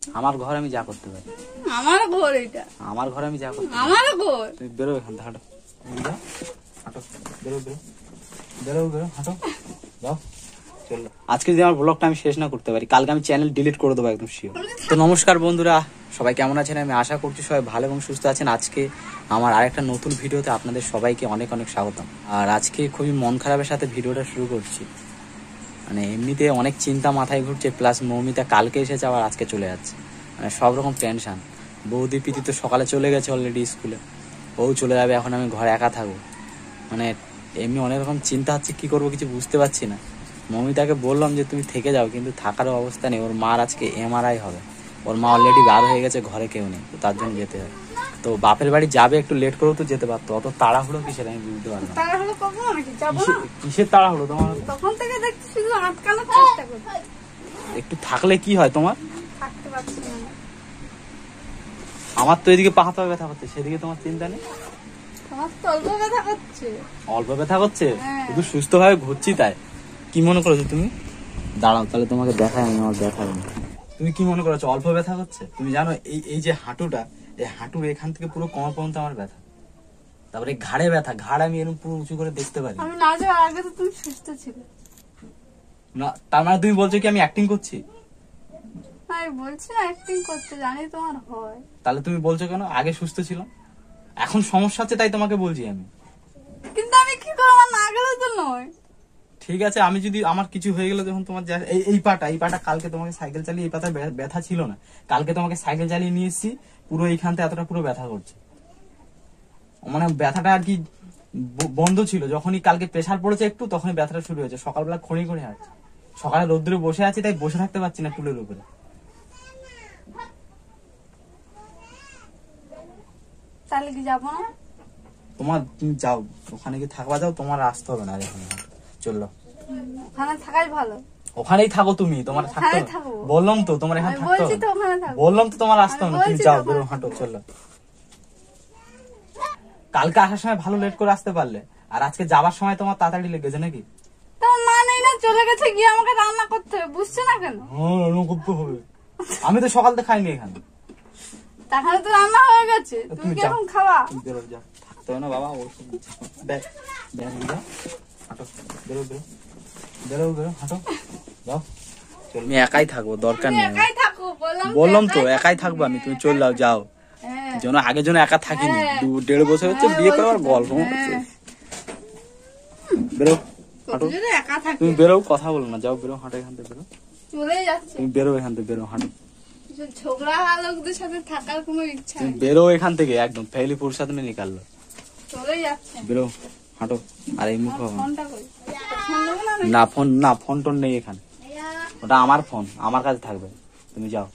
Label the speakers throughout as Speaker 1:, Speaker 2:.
Speaker 1: আমার ঘর আমি যা করতে পারি।
Speaker 2: আমার ঘর এটা,
Speaker 1: আমার ঘর আমি যা করতে পারি।
Speaker 2: আমার ঘর।
Speaker 1: তুমি বেরো এখান থেকে, হাঁটো হাঁটো, বেরো বেরো বেরো বেরো, হাঁটো যাও চলো। আজকে যদি আমার ব্লগটা আমি শেষ না করতে পারি, কালকে আমি চ্যানেল ডিলিট করে দেবো একদম শিওর। তো নমস্কার বন্ধুরা, সবাই কেমন আছেন? আমি আশা করছি সবাই ভালো এবং সুস্থ আছেন। আজকে আমার আরেকটা নতুন ভিডিওতে আপনাদের সবাইকে অনেক অনেক স্বাগতম। আর আজকে খুবই মন খারাপের সাথে ভিডিওটা শুরু করছি। মানে এমনিতে অনেক চিন্তা মাথায় ঘুরছে, প্লাস মৌমিতা কালকে এসেছে আবার আজকে চলে যাচ্ছে, মানে সব রকম টেনশন। বৌদি পিতি তো সকালে চলে গেছে অলরেডি স্কুলে, ও চলে যাবে, এখন আমি ঘরে একা থাকবো। মানে এমনি অনেক রকম চিন্তা হচ্ছে, কি করবো কিছু বুঝতে পারছি না। মৌমিতাকে বললাম যে তুমি থেকে যাও, কিন্তু থাকারও অবস্থা নেই। ওর মার আজকে MRI হবে, ওর মা অলরেডি বার হয়ে গেছে, ঘরে কেউ নেই, তো তার জন্য যেতে হবে। তো বাপের বাড়ি যাবে, একটু লেট করেও তো যেতে পারতো, অত তাড়াহুড়ো কিসের আমি বুঝতে পারলাম।
Speaker 2: তাড়াহুড়ো করবো নাকি? যাবো না।
Speaker 1: কিসের তাড়াহুড়ো তোমার?
Speaker 2: তখন থেকে দেখছি শুধু আটকানোর চেষ্টা করছি।
Speaker 1: একটু থাকলে কি হয় তোমার?
Speaker 2: থাকতে পারছি না।
Speaker 1: আমার তো এদিকে পা হাত পা ব্যথা করছে, সেদিকে তোমার চিন্তা নেই?
Speaker 2: তোমার তো অল্প ব্যথা করছে।
Speaker 1: অল্প ব্যথা করছে,
Speaker 2: হ্যাঁ।
Speaker 1: শুধু সুস্থভাবে ঘুরছি তাই। কি মনে করেছো তুমি? দাঁড়াও তাহলে তোমাকে দেখাই আমি আমার ব্যথা। তুমি কি মনে করেছো অল্প ব্যথা করছে? তুমি জানো এই যে হাঁটুটা, এই হাঁটুর এখান থেকে পুরো কোমর পর্যন্ত আমার ব্যথা। তারপরে ঘাড়ে ব্যথা, ঘাড় আমি এরকম পুরো উঁচু করে দেখতে পারি
Speaker 2: আমি না যাওয়ার আগে তো তুমি সুস্থ ছিলে
Speaker 1: না। তার মানে তুমি বলছো কি আমি অ্যাক্টিং করছি?
Speaker 2: আমি বলছি না অ্যাক্টিং করতে, জানি তোমার হয়।
Speaker 1: তাহলে তুমি বলছো কেন আগে সুস্থ ছিল? এখন সমস্যা হচ্ছে তাই তোমাকে বলছি আমি।
Speaker 2: কিন্তু আমি কি করবো, আমার না গেলে তো নয়।
Speaker 1: ঠিক আছে, আমি যদি আমার কিছু হয়ে গেলে, যখন তোমার এই পাটা কালকে তোমাকে সাইকেল চালিয়ে, এই পাতা ব্যথা ছিল না, কালকে তোমাকে সাইকেল চালিয়ে নিয়ে এসেছি, পুরো এইখানতে এতটা পুরো ব্যথা করছে। মানে ব্যথাটা আর কি বন্ধ ছিল, যখনই কালকে প্রেসার পড়েছে একটু, তখনই ব্যথাটা শুরু হয়েছে। সকালবেলা খড়ি করে হাঁটছে, সকালে রোদ্দুরে বসে আছি, তাই বসে থাকতে পারছি না টুলের উপরে।
Speaker 2: তাহলে কি যাবো না?
Speaker 1: তুমি যাও ওখানে কি থাকবা, যাও, তোমার আসতে হবে না। এখন চললো,
Speaker 2: ওখানে থাকাই ভালো।
Speaker 1: ওখানেই থাকো তুমি, তোমার থাকতে হবে।
Speaker 2: থাকবো।
Speaker 1: বললাম তো তোমার এখানে থাকতে
Speaker 2: বলছি
Speaker 1: হবে।
Speaker 2: তো ওখানে থাকবো।
Speaker 1: বললাম তো তোমার আসতে হবে না, তুমি
Speaker 2: বলছি
Speaker 1: যাও,
Speaker 2: তো
Speaker 1: বেরো, হাঁটো, চলো। কালকে আসার সময় ভালো লেট করে আসতে পারলে, আর আজকে যাবার সময় তোমার তাড়াতাড়ি লেগেছে নাকি?
Speaker 2: তোমার মা নেই না, চলে গেছে, গিয়ে আমাকে রান্না করতে হবে, বুঝছো না কেন?
Speaker 1: রান্না করতে হবে। আমি তো সকাল থেকে খাইনি এখানে।
Speaker 2: তাহলে তো রান্না হয়ে গেছে, তুমি কি এখন খাওয়া?
Speaker 1: বেরো, যা, থাকতে হবে না বাবা। হাঁটো, বেরো বেরো বেরো বেরো, হাঁটো যাও। আমি একাই থাকবো, দরকার
Speaker 2: তুমি
Speaker 1: নেই।
Speaker 2: একাই থাকো,
Speaker 1: বললাম তো একাই থাকবো আমি, তুমি চলে যাও, যাও।
Speaker 2: হ্যাঁ।
Speaker 1: যেন আগের জন্য একা থাকিনি,
Speaker 2: হ্যাঁ।
Speaker 1: 1.5 বছর হচ্ছে বিয়ে করে আবার গল্প করছে। বেরো, হাঁটো।
Speaker 2: যদি একা থাকে
Speaker 1: তুমি বেরো, কথা বলো না, যাও, বেরো, হাঁটো এখান থেকে, বেরো।
Speaker 2: চলে যাচ্ছে।
Speaker 1: তুমি বেরো এখান থেকে, বেরো, হাঁটো।
Speaker 2: ঝগড়া লোকদের সাথে থাকার কোনো ইচ্ছা
Speaker 1: তুমি
Speaker 2: নেই।
Speaker 1: বেরো এখান থেকে, একদম ফেলি ফুরসাদ মে নিকাল লো।
Speaker 2: চলে যাচ্ছে।
Speaker 1: বেরো, হাঁটো। আর এই মুখ
Speaker 2: ফোনটা কই? ফোন দেবো না নাকি?
Speaker 1: না, ফোন টোন নেই এখানে, ওটা আমার ফোন, আমার কাছে থাকবে। তুমি যাও,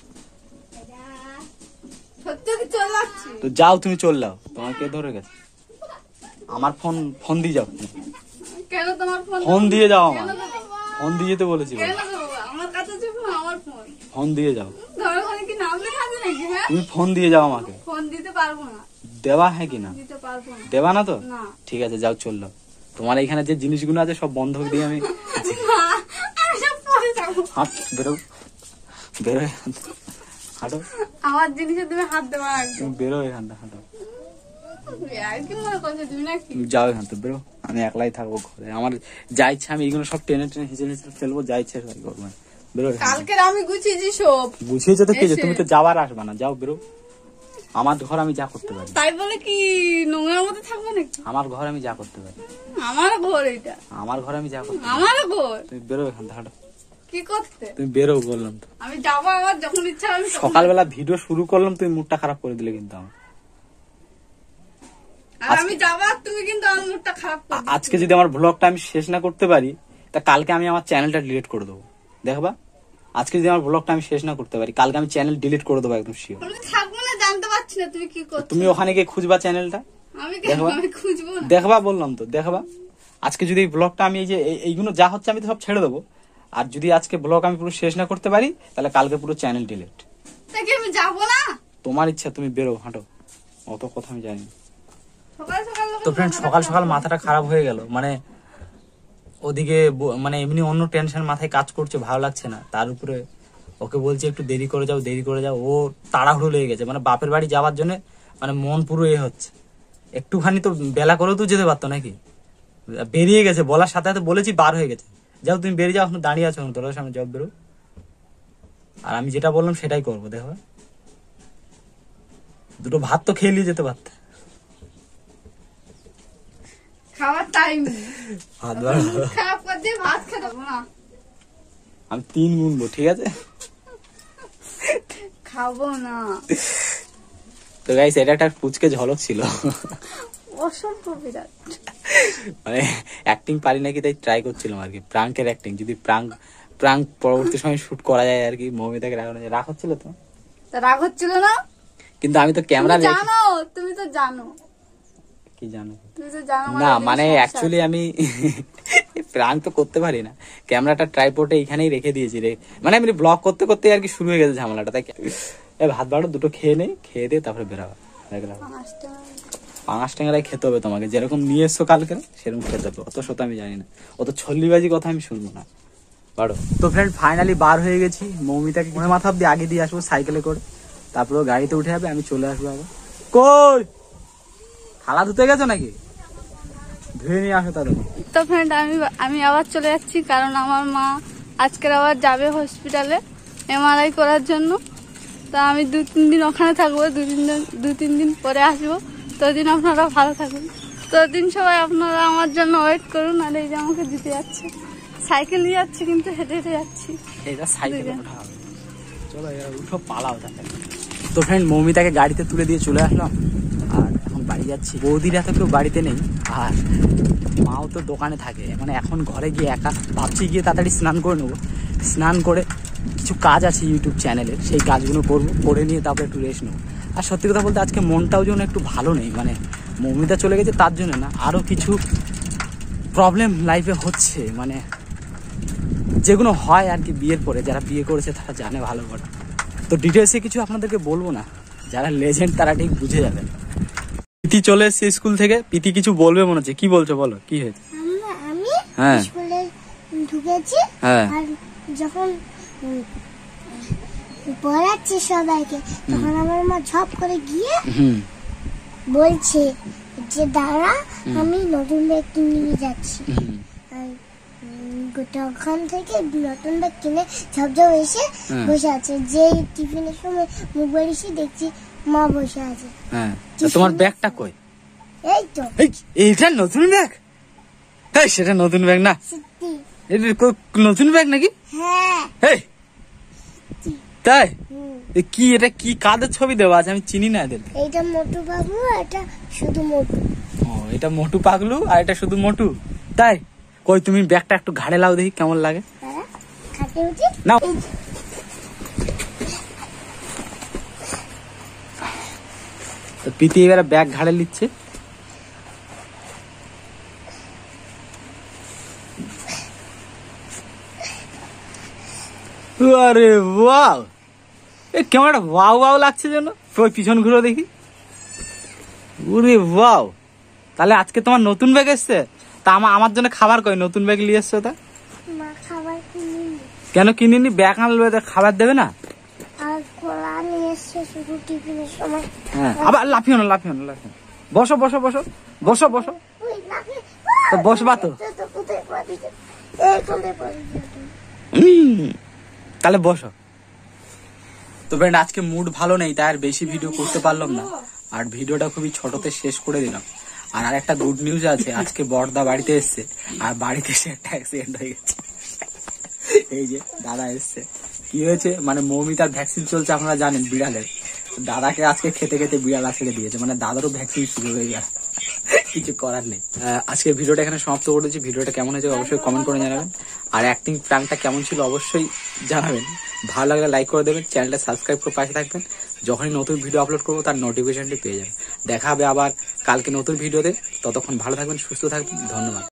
Speaker 2: সত্যি কি চলে যাচ্ছি?
Speaker 1: তো যাও, তুমি চল যাও। তোমার কে ধরে গেছে? আমার ফোন দিয়ে যাও।
Speaker 2: কেন তোমার ফোন?
Speaker 1: ফোন দিয়ে যাও আমার,
Speaker 2: কেন দেবো?
Speaker 1: ফোন দিয়ে যেতে বলেছি।
Speaker 2: কেন দেবো? আমার কাছে যে ফোন, আমার ফোন।
Speaker 1: ফোন দিয়ে যাও,
Speaker 2: তোমার ওখানে কি নাম লেখা আছে নাকি? হ্যাঁ,
Speaker 1: তুমি ফোন দিয়ে যাও আমাকে।
Speaker 2: ফোন দিতে পারবো না।
Speaker 1: দেওয়া হ্যাঁ কি না?
Speaker 2: দিতে পারবো না।
Speaker 1: দেবা না তো?
Speaker 2: না।
Speaker 1: ঠিক আছে, যাও, চললো। তোমার এখানে যে জিনিসগুলো আছে সব বন্ধক দিয়ে আমি
Speaker 2: না, আমি সব পরে যাবো।
Speaker 1: হাঁট, বেরো বেরো, হাঁটো।
Speaker 2: আমার জিনিসে তুমি হাত দেওয়া একদম।
Speaker 1: তুমি বেরো এখান থেকে, হাঁটো।
Speaker 2: আর কি মনে করছো তুমি নাকি?
Speaker 1: তুমি যাও এখান থেকে, বেরো। আমি একলাই থাকবো ঘরে, আমার যা ইচ্ছা আমি এগুলো সব টেনে টেনে হিসেবে ফেলবো, যা ইচ্ছা তাই করবো। বেরো এখান থেকে।
Speaker 2: কালকে আমি গুছিয়েছি সব।
Speaker 1: গুছিয়েছো তো, কে যে
Speaker 2: এসে।
Speaker 1: তুমি তো যাবার আসবা না, যাও, বেরো। আমার ঘর আমি যা করতে পারি।
Speaker 2: তাই বলে কি নোংরার মধ্যে থাকবো নাকি?
Speaker 1: আমার ঘর আমি যা করতে পারি।
Speaker 2: আমার ঘর এটা,
Speaker 1: আমার ঘর আমি যা করতে পারি।
Speaker 2: আমার ঘর।
Speaker 1: তুমি বেরো এখান থেকে, হাঁটো।
Speaker 2: কি করতে?
Speaker 1: তুমি বেরো বললাম তো।
Speaker 2: আমি যাবো, আমার যখন ইচ্ছা আমি তখন-
Speaker 1: সকালবেলা ভিডিও শুরু করলাম, তুমি মুডটা খারাপ করে দিলে কিন্তু আমার।
Speaker 2: আর আমি যাবো, আর তুমি কিন্তু আমার মুডটা খারাপ করে দিচ্ছ।
Speaker 1: আজকে যদি আমার ব্লগটা আমি শেষ না করতে পারি, তা কালকে আমি আমার চ্যানেলটা ডিলিট করে দেবো, দেখবা। আজকে যদি আমার ব্লগটা আমি শেষ না করতে পারি, কালকে আমি চ্যানেল ডিলিট করে দেবো একদম শিওর।
Speaker 2: আমি থাকবো না, জানতে পারছি না তুমি কি করছো।
Speaker 1: তুমি ওখানে গিয়ে খুঁজবা চ্যানেলটা,
Speaker 2: আমি কেন?
Speaker 1: দেখবা।
Speaker 2: আমি খুঁজবো না।
Speaker 1: দেখবা, বললাম তো, দেখবা। আজকে যদি এই ব্লগটা আমি এইগুলো যা হচ্ছে আমি তো সব ছেড়ে দেবো। আর যদি আজকে ব্লগ আমি পুরো শেষ না করতে পারি, তাহলে কালকে পুরো চ্যানেল ডিলিট।
Speaker 2: তা কি আমি যাবো না?
Speaker 1: তোমার ইচ্ছা, তুমি বেরো, হাঁটো। অত কথা আমি জানি না।
Speaker 2: সকাল সকাল
Speaker 1: তো ফ্রেন্ড, সকাল সকাল মাথাটা খারাপ হয়ে গেল। মানে ওদিকে মানে এমনি অন্য টেনশন মাথায় কাজ করছে, ভালো লাগছে না, তার উপরে ওকে বলছি একটু দেরি করে যাও, ও তাড়াহুড়ো লেগে গেছে, মানে বাপের বাড়ি যাওয়ার জন্য মানে মন পুরো হচ্ছে। একটুখানি তো বেলা করেও তো যেতে পারতো নাকি, বেরিয়ে গেছে, বলার সাথে সাথে বলেছি বার হয়ে গেছে। যাও তুমি বেরিয়ে যাও, এখন দাঁড়িয়ে আছো তোর সামনে, জব বেরো। আর আমি যেটা বললাম সেটাই করবো, দেখো দুটো ভাত তো খেয়ে নিয়ে যেতে পারতে।
Speaker 2: খাওয়ার টাইম
Speaker 1: ভাত বাড়াবো,
Speaker 2: খারাপ করে দিয়ে ভাত খেতে না,
Speaker 1: আমি 3 গুনবো, ঠিক আছে?
Speaker 2: খাবো না।
Speaker 1: তো গাইস এটা একটা পুচকে ঝলক ছিল,
Speaker 2: অসম্ভব বিরাট।
Speaker 1: মানে অ্যাক্টিং পারি নাকি তাই ট্রাই করছিলাম আর কি, প্রাঙ্কের অ্যাক্টিং, যদি প্রাঙ্ক পরবর্তী সময় শুট করা যায় আর কি। মৌমিতাকে রাগ হচ্ছিল তো,
Speaker 2: তা রাগ হচ্ছিল না?
Speaker 1: কিন্তু আমি তো ক্যামেরা
Speaker 2: জানো, তুমি তো জানো।
Speaker 1: কি জানো?
Speaker 2: তুমি তো জানো
Speaker 1: না মানে অ্যাকচুয়ালি আমি প্রাঙ্ক তো করতে পারি না, ক্যামেরাটা ট্রাইপডে এখানেই রেখে দিয়েছি রে, মানে আমি ব্লগ করতে করতে আর কি শুরু হয়ে গেছে ঝামেলাটা। তাই ভাত বাড়ো, দুটো খেয়ে নেই, খেয়ে দিয়ে তারপরে বেরোবা। দেখলাম পাঙাশ ট্যাংরাই খেতে হবে তোমাকে, যেরকম নিয়ে এসছো কালকে সেরকম খেতে হবে। অত শত আমি জানি না, অত ছল্লিবাজি কথা আমি শুনবো না, বাড়ো। তো ফ্রেন্ড ফাইনালি বার হয়ে গেছি, মৌমিতাকে মনে মাথা অব্দি আগে দিয়ে আসবো সাইকেলে করে, তারপরে গাড়িতে উঠে যাবে, আমি চলে আসবো আবার। কই থালা ধুতে গেছো নাকি? ধুয়ে নিয়ে আসো তাহলে।
Speaker 2: তো ফ্রেন্ড আমি আবার চলে যাচ্ছি, কারণ আমার মা আজকের আবার যাবে হসপিটালে MRI করার জন্য। তা আমি 2-3 দিন ওখানে থাকবো, 2-3 দিন পরে আসবো। ততদিন আপনারা ভালো থাকুন, ততদিন সবাই আপনারা আমার জন্য ওয়েট করুন। আর এই যে আমাকে দিতে যাচ্ছে, সাইকেল নিয়ে যাচ্ছি কিন্তু হেঁটে হেঁটে যাচ্ছি।
Speaker 1: এটা সাইকেলে ওঠা হবে, চলো এবার উঠো, পালাও তাহলে। তো ফ্রেন্ড মৌমিতাকে গাড়িতে তুলে দিয়ে চলে আসলাম, আর এখন বাড়ি যাচ্ছি। বৌদিরা তো কেউ বাড়িতে নেই, আর মাও তো দোকানে থাকে, মানে এখন ঘরে গিয়ে একা ভাবছি গিয়ে তাড়াতাড়ি স্নান করে নেবো। স্নান করে কিছু কাজ আছে ইউটিউব চ্যানেলের, সেই কাজগুলো করবো, করে নিয়ে তারপরে একটু রেস্ট নেবো। আর সত্যি কথা বলতে আজকে মনটাও যেন একটু ভালো নেই, মানে মৌমিতা চলে গেছে তার জন্য না, আরও কিছু প্রবলেম লাইফে হচ্ছে, মানে যেগুলো হয় আর কি বিয়ের পরে। যারা বিয়ে করেছে তারা জানে ভালো করে, তো ডিটেলসে কিছু আপনাদেরকে বলবো না, যারা লেজেন্ড তারা ঠিক বুঝে যাবেন। প্রীতি চলে এসছে স্কুল থেকে, প্রীতি কিছু বলবে মনে হচ্ছে, কি বলছো বলো, কি হয়েছে?
Speaker 3: আমি
Speaker 1: হ্যাঁ
Speaker 3: স্কুলে ঢুকেছি,
Speaker 1: হ্যাঁ
Speaker 3: আর যখন পড়াচ্ছি সবাইকে, তখন আমার মা ঝপ করে গিয়ে বলছে যে দাঁড়া, আমি নতুন ব্যাগ কিনে নিয়ে যাচ্ছি। আর গোটা ওখান থেকে নতুন ব্যাগ কিনে ঝপঝপ এসে বসে আছে। যে টিফিনের সময় মুখ বাড়িয়ে দেখছি মা বসে আছে।
Speaker 1: হ্যাঁ, তোমার ব্যাগটা কই?
Speaker 3: এই তো
Speaker 1: এইটা নতুন ব্যাগ? সেটা নতুন ব্যাগ না,
Speaker 3: সত্যি।
Speaker 1: এটা নতুন ব্যাগ নাকি?
Speaker 3: হ্যাঁ,
Speaker 1: তাই? কি এটা কি কাদের ছবি দেওয়া আছে? আমি চিনি না এদের।
Speaker 3: এইটা মোটু বাবু, এটা শুধু মোটু।
Speaker 1: ও, এটা মোটু পাগলু আর এটা শুধু মোটু, তাই? কই তুমি ব্যাগটা একটু ঘাড়ে লাও দেখি কেমন লাগে।
Speaker 3: খাতে উঠি
Speaker 1: না তো প্রীতি এবারে ব্যাগ ঘাড়ে নিচ্ছে। আরে ওয়াও, এ কেমন একটা ওয়াও ওয়াও লাগছে যেন। পিছন ঘুরে দেখি, ওরে ওয়াও। তাহলে আজকে তোমার নতুন ব্যাগ এসছে? তা আমার জন্য খাবার কই? নতুন ব্যাগ নিয়ে এসছো তা?
Speaker 3: মা খাবার কিনিনি।
Speaker 1: কেন কিনিনি? ব্যাগ আনলে খাবার দেবে না?
Speaker 3: আর কলা নিয়ে এসছে শুধু টিফিনের সময়।
Speaker 1: হ্যাঁ, আবার লাফিও না। বসো।
Speaker 3: ওই নাকি
Speaker 1: তো বসবা তো।
Speaker 3: তো কোথায় পাবি? এই কোথায় পাবি?
Speaker 1: তাহলে বসো। তো ফ্রেন্ড আজকে মুড ভালো নেই, তাই আর বেশি ভিডিও করতে পারলাম না, আর ভিডিওটা খুবই ছোটতে শেষ করে দিলাম। আর একটা গুড নিউজ আছে, আজকে বড়দা বাড়িতে এসছে, আর বাড়িতে এসে একটা অ্যাক্সিডেন্ট হয়ে গেছে। এই যে দাদা এসছে। কি হয়েছে মানে মৌমিতার ভ্যাকসিন চলছে, আপনারা জানেন বিড়ালের। দাদাকে আজকে খেতে খেতে বিড়াল ছেড়ে দিয়েছে, মানে দাদারও ভ্যাকসিন শুরু হয়ে গেল, কিছু করার নেই। আজকে ভিডিওটা এখানে সমাপ্ত করেছি। ভিডিওটা কেমন হয়েছে অবশ্যই কমেন্ট করে জানাবেন, আর অ্যাক্টিং প্ল্যানটা কেমন ছিল অবশ্যই জানাবেন। ভালো লাগলে লাইক করে দেবেন, চ্যানেলটা সাবস্ক্রাইব করে পাশে থাকবেন। যখনই নতুন ভিডিও আপলোড করবো তার নোটিফিকেশনটি পেয়ে যাবেন। দেখা হবে আবার কালকে নতুন ভিডিওতে, ততক্ষণ ভালো থাকবেন, সুস্থ থাকবেন, ধন্যবাদ।